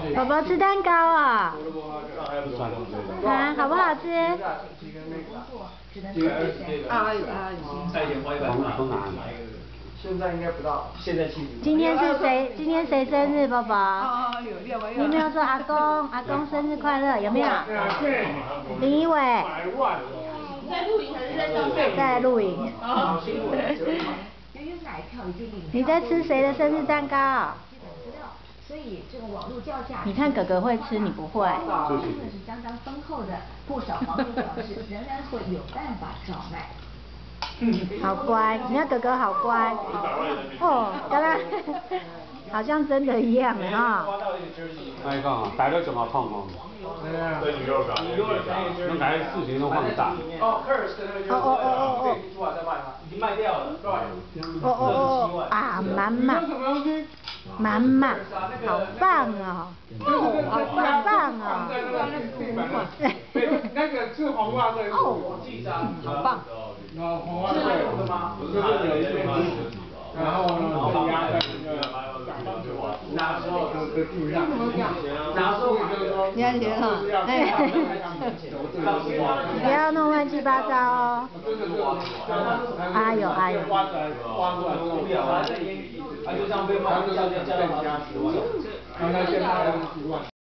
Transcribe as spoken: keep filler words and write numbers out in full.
宝宝吃蛋糕啊？啊，好不好吃？ 阿姨阿姨， 从哪？ 现在应该不到，现在其实。 今天是谁？今天谁生日，宝宝？ 啊有有有。 你有没有说阿公？阿公生日快乐，有没有？ 对。 林一伟。 在录影还是在消费？ 在录影。 好辛苦。 你在吃谁的生日蛋糕？ 所以这个网络叫价， 你看哥哥会吃，你不会。 真的是相当丰厚的，不少网友表示仍然会有办法照卖。 好乖，你看哥哥好乖。哦，刚刚好像真的一样的哈。 那你讲，大家仲有痛哦。 对牛肉干， 那感觉事情都放大。 哦 ，Curse 的那个就是可以出来再卖吗？已经卖掉了。对。 哦哦哦啊，满满。满满，好棒哦！哦，好棒哦！ 那个是黄瓜的。 哦，好棒。 黄瓜的吗？就是有一点然后呢，压在那个拿时候的地上，拿时候就是说， 你看钱了，哎，不要弄乱七八糟哦。哎呦哎呦。 他就这样被卖掉，掉掉掉掉十万，然后他现在二十万。